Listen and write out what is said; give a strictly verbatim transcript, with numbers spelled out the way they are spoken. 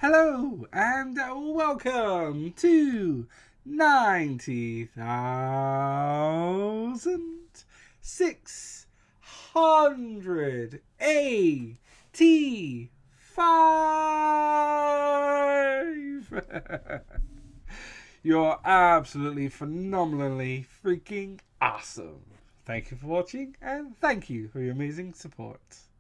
Hello and welcome to ninety thousand six hundred eighty-five. You're absolutely phenomenally freaking awesome. Thank you for watching and thank you for your amazing support.